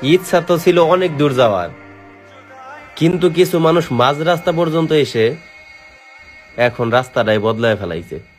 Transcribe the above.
ইচ্ছা তো ছিল অনেক দূর যাওয়ার, কিন্তু কিছু মানুষ মাঝ রাস্তা পর্যন্ত এসে এখন রাস্তাটাই বদলায় ফেলাইছে।